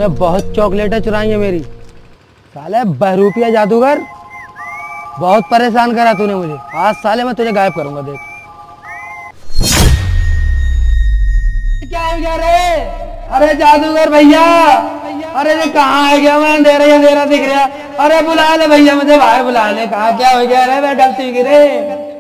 तूने बहुत चॉकलेटें चुराई है मेरी। साले बहरूपिया जादूगर, बहुत परेशान करा तूने मुझे। आज साले मैं तुझे गायब करूंगा, देख। क्या हो गया रे? अरे जादूगर भैया, अरे ये कहाँ है गया? मैं अंधेरा दिख रहा। अरे बुला ले भैया, मुझे बाहर बुला ले। कहा क्या हो गया रे? मैं गलती की रे।